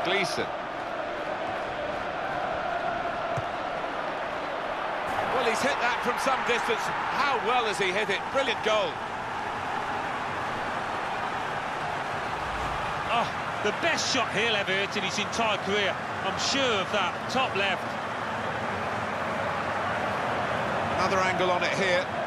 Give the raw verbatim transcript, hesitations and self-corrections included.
Gleeson. Well, he's hit that from some distance. How well has he hit it? Brilliant goal. Oh, the best shot he'll ever hit in his entire career. I'm sure of that. Top left. Another angle on it here.